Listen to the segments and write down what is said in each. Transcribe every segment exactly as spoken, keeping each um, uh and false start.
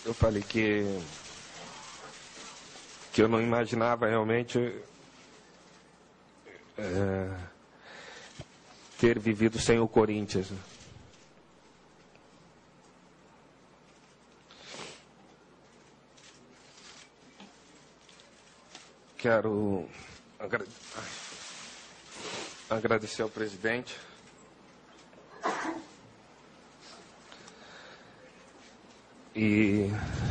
eu falei que, que eu não imaginava realmente é, ter vivido sem o Corinthians. Quero agra- agradecer ao presidente e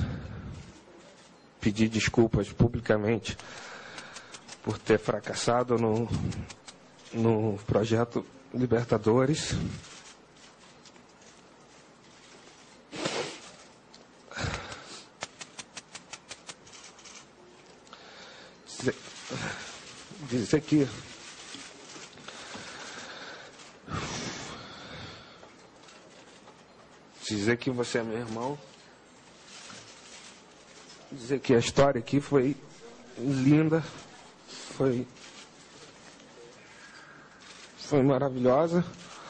pedir desculpas publicamente por ter fracassado no, no projeto Libertadores. Dizer que dizer que você é meu irmão, dizer que a história aqui foi linda, foi foi maravilhosa.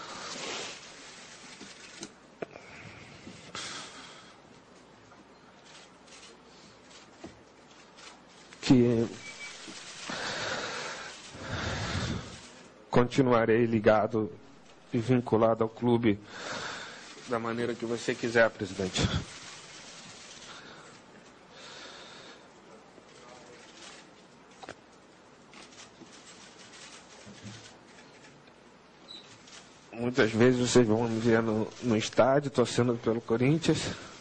Que continuarei ligado e vinculado ao clube da maneira que você quiser, presidente. Muitas vezes vocês vão me ver no, no estádio torcendo pelo Corinthians.